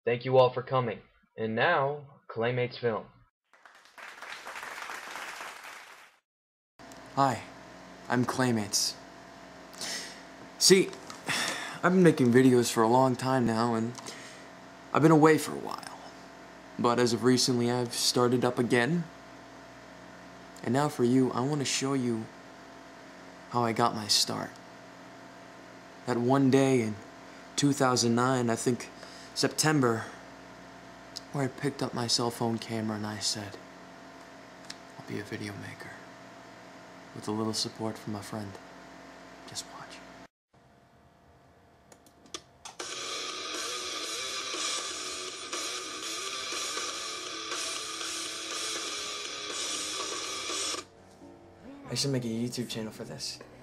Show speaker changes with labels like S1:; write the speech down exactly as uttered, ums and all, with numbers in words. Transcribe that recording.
S1: Thank you all for coming. And now, Claym eights Film.
S2: Hi, I'm Claym eights. See, I've been making videos for a long time now, and I've been away for a while. But as of recently, I've started up again. And now for you, I want to show you how I got my start. That one day in two thousand nine, I think September, where I picked up my cell phone camera and I said, I'll be a video maker. With a little support from a friend. Just watch. I should make a YouTube channel for this.